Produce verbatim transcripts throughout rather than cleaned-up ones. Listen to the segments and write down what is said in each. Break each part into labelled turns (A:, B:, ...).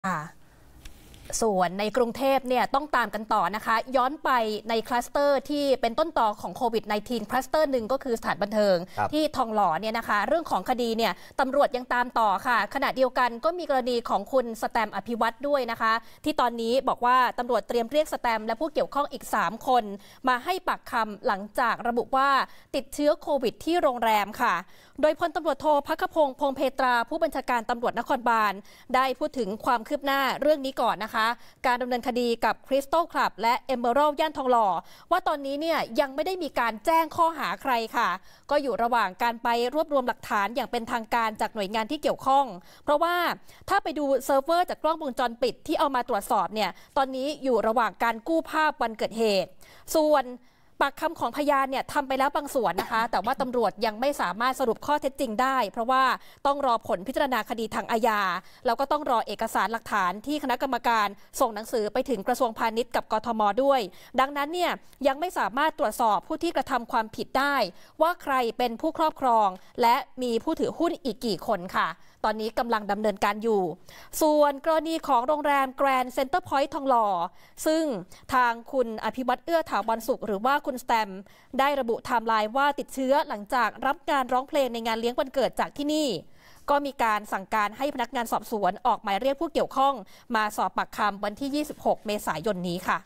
A: ค่ะส่วนในกรุงเทพเนี่ยต้องตามกันต่อนะคะย้อนไปในคลัสเตอร์ที่เป็นต้นตอของโควิด สิบเก้า คลัสเตอร์หนึ่งก็คือสถานบันเทิงที่ทองหล่อเนี่ยนะคะเรื่องของคดีเนี่ยตำรวจยังตามต่อค่ะขณะเดียวกันก็มีกรณีของคุณสแตมป์อภิวัตรด้วยนะคะที่ตอนนี้บอกว่าตำรวจเตรียมเรียกสแตมป์และผู้เกี่ยวข้องอีกสามคนมาให้ปากคำหลังจากระบุว่าติดเชื้อโควิดที่โรงแรมค่ะโดยพลตำรวจโทภัคพงษ์พงษ์เพตราผู้บัญชาการตำรวจนครบาลได้พูดถึงความคืบหน้าเรื่องนี้ก่อนนะคะการดำเนินคดีกับคริสตัลคลับและเอมเบอรัลย่านทองหล่อว่าตอนนี้เนี่ยยังไม่ได้มีการแจ้งข้อหาใครค่ะก็อยู่ระหว่างการไปรวบรวมหลักฐานอย่างเป็นทางการจากหน่วยงานที่เกี่ยวข้องเพราะว่าถ้าไปดูเซิร์ฟเวอร์จากกล้องวงจรปิดที่เอามาตรวจสอบเนี่ยตอนนี้อยู่ระหว่างการกู้ภาพวันเกิดเหตุส่วนปากคำของพยานเนี่ยทำไปแล้วบางส่วนนะคะแต่ว่าตำรวจยังไม่สามารถสรุปข้อเท็จจริงได้เพราะว่าต้องรอผลพิจารณาคดีทางอาญาแล้วก็ต้องรอเอกสารหลักฐานที่คณะกรรมการส่งหนังสือไปถึงกระทรวงพาณิชย์กับกทม.ด้วยดังนั้นเนี่ยยังไม่สามารถตรวจสอบผู้ที่กระทำความผิดได้ว่าใครเป็นผู้ครอบครองและมีผู้ถือหุ้นอีกกี่คนค่ะตอนนี้กำลังดำเนินการอยู่ส่วนกรณีของโรงแรมแกรนด์เซ็นเตอร์พอยท์ทองหล่อซึ่งทางคุณอภิวัตรเอื้อถาวรสุขหรือว่าคุณสแตมป์ได้ระบุไทม์ไลน์ว่าติดเชื้อหลังจากรับการร้องเพลงในงานเลี้ยงวันเกิดจากที่นี่ก็มีการสั่งการให้พนักงานสอบสวนออกหมายเรียกผู้เกี่ยวข้องมาสอบปากคำวันที่ยี่สิบหกเมษายนนี้ค่ะ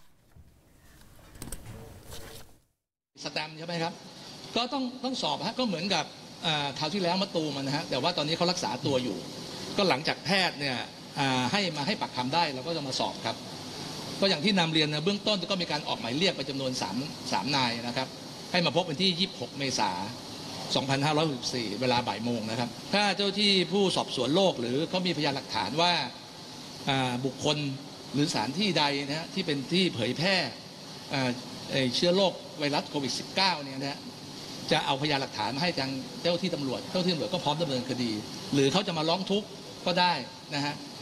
B: สแตมป์ใช่ไหมครับก็ต้องต้องสอบฮะก็เหมือนกับคราวที่แล้วมะตูมนะฮะแต่ว่าตอนนี้เขารักษาตัวอยู่ก็หลังจากแพทย์เนี่ยให้มาให้ปากคำได้เราก็จะมาสอบครับก็อย่างที่นำเรียนนะเบื้องต้นก็มีการออกหมายเรียกไปจำนวน3 3นายนะครับให้มาพบวันที่ยี่สิบหกเมษายนสองพันห้าร้อยหกสิบสี่เวลาบ่ายโมงนะครับถ้าเจ้าที่ผู้สอบสวนโรคหรือเขามีพยานหลักฐานว่าบุคคลหรือสถานที่ใดนะฮะที่เป็นที่เผยแพร่เชื้อโรคไวรัสโควิด สิบเก้า เนี่ยนะจะเอาพยานหลักฐานมาให้ทางเจ้าที่ตำรวจเจ้าที่ตำรวจก็พร้อมดำเนินคดีหรือเขาจะมาร้องทุกข์ก็ได้นะฮะ